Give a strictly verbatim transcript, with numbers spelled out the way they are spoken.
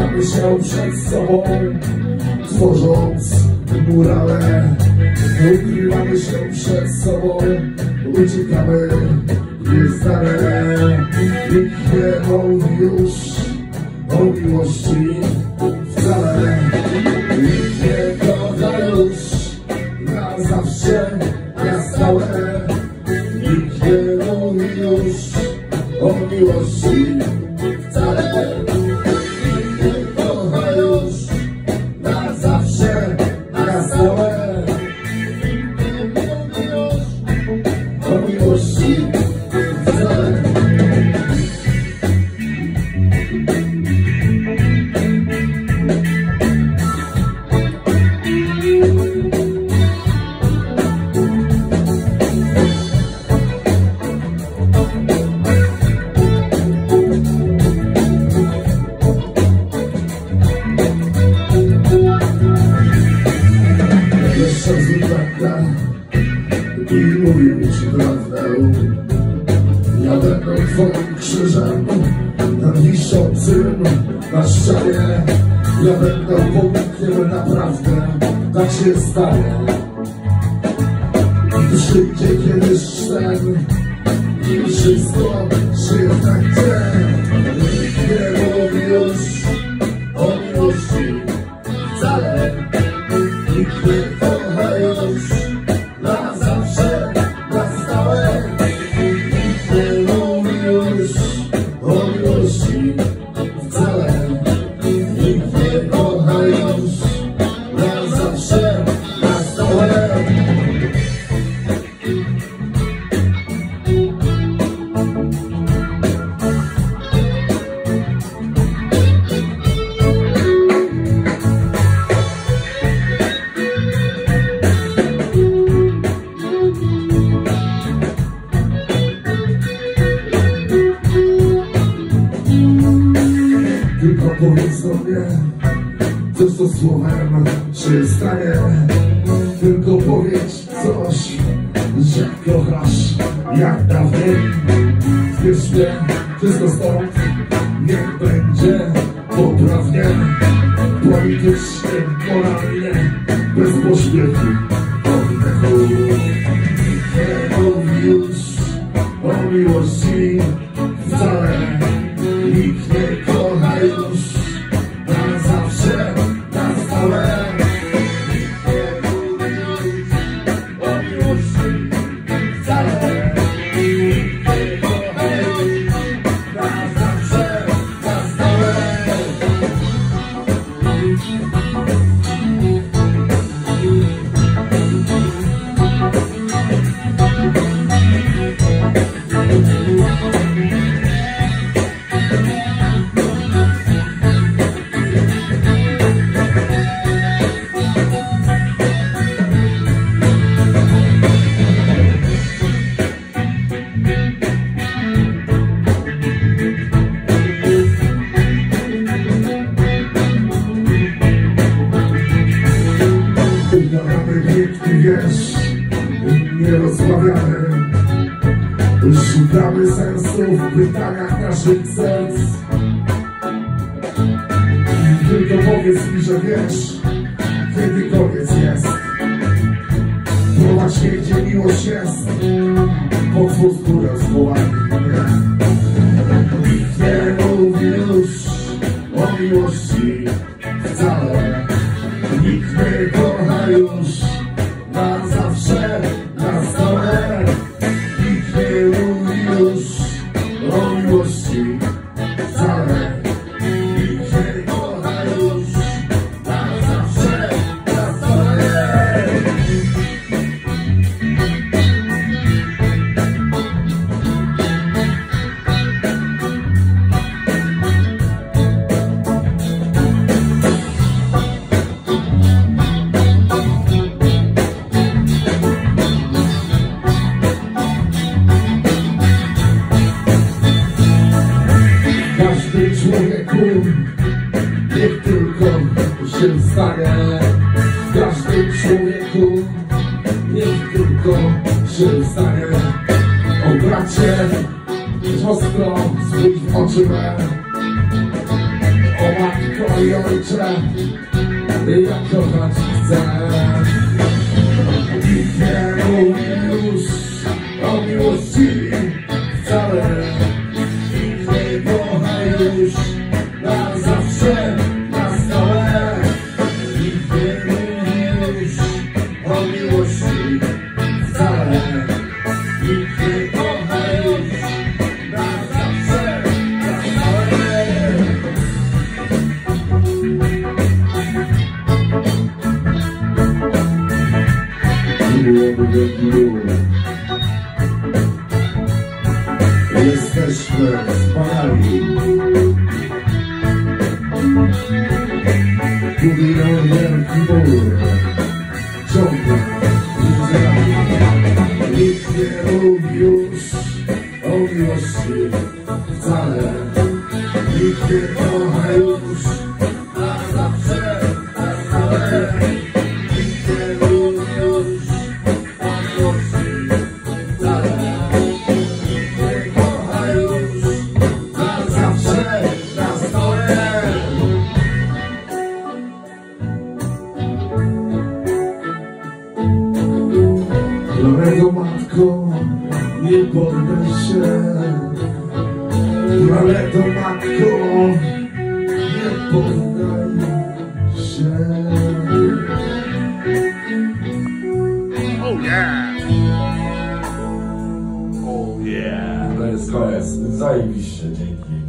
uśmiechamy się przed sobą, tworząc murale. Ukrywamy się przed sobą, uciekamy nieznane. Nikt nie mówi już o miłości wcale. Nikt nie kocha już na zawsze, na stałe. Nikt nie mówi już o miłości wcale. Nikt nie kocha już na zawsze, na stałe. Nikt nie mówi już o miłości wcale. Jeszcze zwykle i mówił ci prawdę. Ja będę twoim krzyżem wiszącym na ścianie. Ja będę pomnikiem naprawdę, tak się stanie. I przyjdzie kiedyś ten i wszystko się tak dzieje. Nikt nie mówi już o miłości wcale. Nikt nie kocha już na zawsze, na stałe. Nikt nie mówi już o miłości wcale. Nikt nie kocha już na zawsze, na stałe. Tylko powiedz sobie, coś co słowem się stanie. Tylko powiedz coś, że kochasz jak dawniej. Wierz mnie, wszystko stąd niech będzie poprawnie, politycznie, moralnie, bez pośpiechu, oddechu. Nikt nie mówi już o miłości wcale. Nikt nie kocha już na zawsze, na stałe. Nikt nie mówi już o miłości wcale. Nikt nie kocha już na zawsze, na stałe. Wiesz, nie rozmawiamy, szukamy sensu w pytaniach naszych serc. Tylko powiedz mi, że wiesz, kiedy koniec jest. Prowadź mnie, gdzie miłość jest, otwórz górę słowami. Nikt nie mówi już o miłości wcale. Nikt nie kocha już na zawsze, na stałe. Nikt nie mówi już o miłości wcale. Nikt nie kocha już na zawsze, na stałe. Człowieku, niech tylko się stanie. W każdym człowieku niech tylko się stanie. O bracie, ostro spójrz w oczy me. O matko i ojcze, ja kochać chcę. Nikt nie mówi już o miłości wcale. Nikt nie kocha już na zawsze, na stałe. Nikt nie mówi już o miłości wcale. Nikt nie kocha już na zawsze, na stałe. Jesteśmy wspaniali. Budujemy wielki mur, ciągle widzę. Nikt nie mówi już o miłości wcale. Nikt nie kocha już na zawsze, na stałe. Nikt nie mówi już o miłości wcale. Nikt nie kocha już na zawsze, na stałe. Dlatego matko, nie poddaj się. Dlatego matko, nie poddaj się. Oh yeah! Oh yeah! To jest koniec. Zajebiście, dzięki.